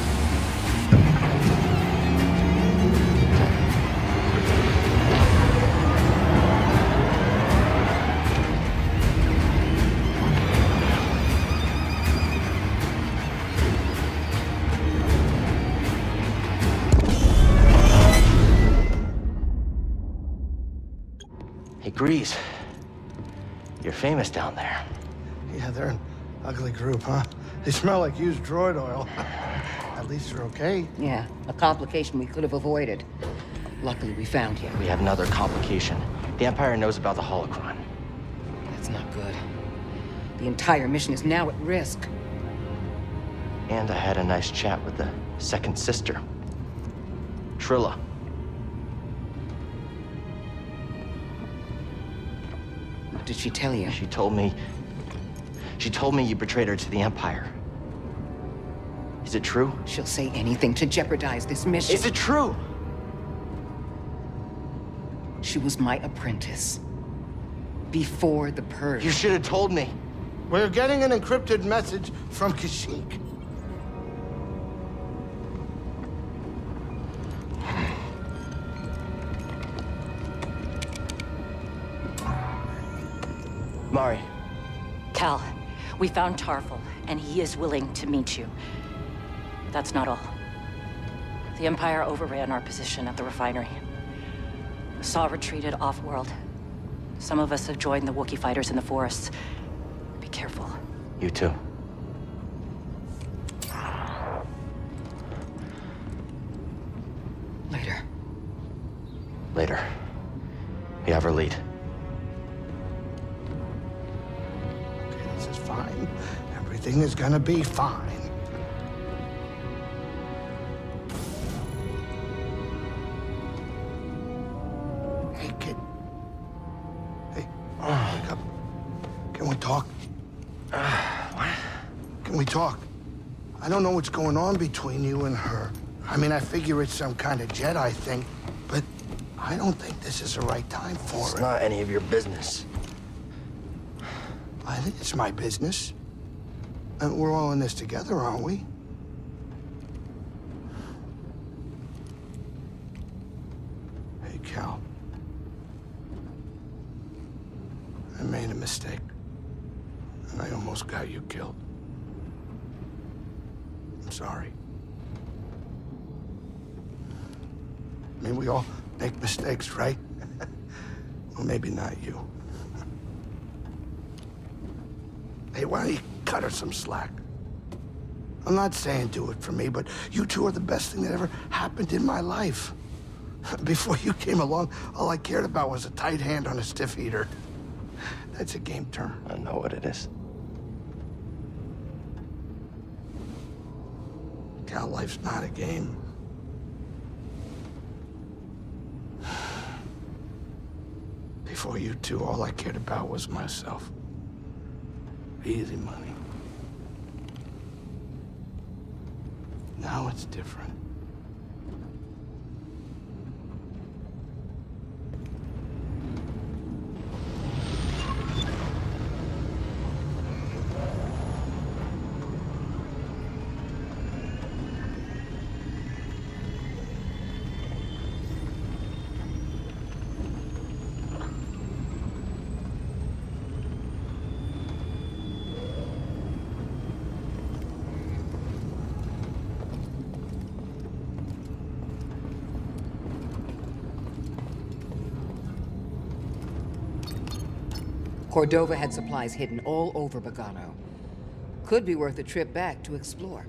[SPEAKER 1] Hey, Grease. You're famous down there.
[SPEAKER 10] Yeah, they're an ugly group, huh? They smell like used droid oil. At least they're okay.
[SPEAKER 11] Yeah, a complication we could have avoided. Luckily, we found you.
[SPEAKER 1] We have another complication. The Empire knows about the holocron.
[SPEAKER 11] That's not good. The entire mission is now at risk.
[SPEAKER 1] And I had a nice chat with the second sister, Trilla.
[SPEAKER 11] What did she tell you?
[SPEAKER 1] She told me... She told me you betrayed her to the Empire. Is it true?
[SPEAKER 11] She'll say anything to jeopardize this mission.
[SPEAKER 1] Is it true?
[SPEAKER 11] She was my apprentice. Before the Purge.
[SPEAKER 1] You should have told me.
[SPEAKER 10] We're getting an encrypted message from Kashyyyk.
[SPEAKER 1] Mari.
[SPEAKER 12] Cal, we found Tarful, and he is willing to meet you. That's not all. The Empire overran our position at the refinery. Saw retreated off-world. Some of us have joined the Wookiee fighters in the forests. Be careful.
[SPEAKER 1] You too.
[SPEAKER 11] Later.
[SPEAKER 1] Later. We have our lead.
[SPEAKER 10] Okay, this is fine. Everything is gonna be fine. Hey, kid. Hey, wake up. Can we talk?
[SPEAKER 1] Uh, what?
[SPEAKER 10] Can we talk? I don't know what's going on between you and her. I mean, I figure it's some kind of Jedi thing, but I don't think this is the right time for
[SPEAKER 1] It's
[SPEAKER 10] it.
[SPEAKER 1] not any of your business.
[SPEAKER 10] I think it's my business. And we're all in this together, aren't we? Hey, Cal. I made a mistake. And I almost got you killed. I'm sorry. I mean, we all make mistakes, right? Well, maybe not you. Hey, why don't you cut her some slack? I'm not saying do it for me, but you two are the best thing that ever happened in my life. Before you came along, all I cared about was a tight hand on a stiff heater. That's a game term.
[SPEAKER 1] I know what it is.
[SPEAKER 10] Cal, life's not a game. Before you two, all I cared about was myself. Easy money. Now it's different.
[SPEAKER 11] Cordova had supplies hidden all over Bogano. Could be worth a trip back to explore.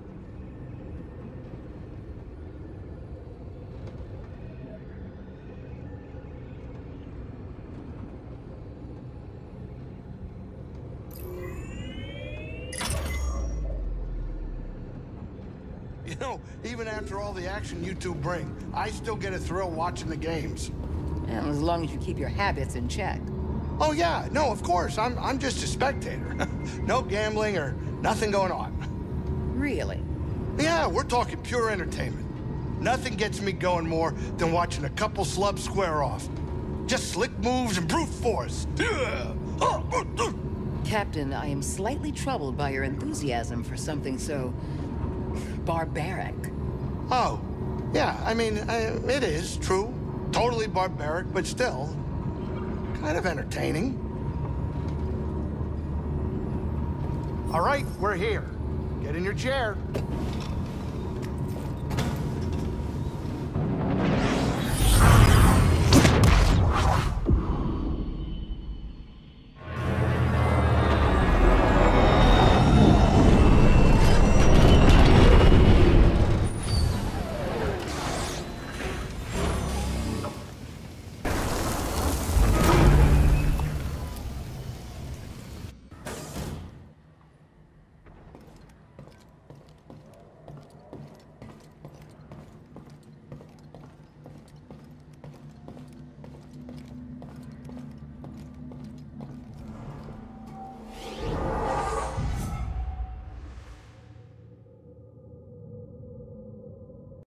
[SPEAKER 10] You know, even after all the action you two bring, I still get a thrill watching the games.
[SPEAKER 11] And as long as you keep your habits in check.
[SPEAKER 10] Oh yeah, no, of course. I'm I'm just a spectator. No gambling or nothing going on.
[SPEAKER 11] Really?
[SPEAKER 10] Yeah, we're talking pure entertainment. Nothing gets me going more than watching a couple slubs square off. Just slick moves and brute force.
[SPEAKER 11] Captain, I am slightly troubled by your enthusiasm for something so barbaric.
[SPEAKER 10] Oh, yeah, I mean, uh, it is true. Totally barbaric, but still kind of entertaining. All right, we're here. Get in your chair.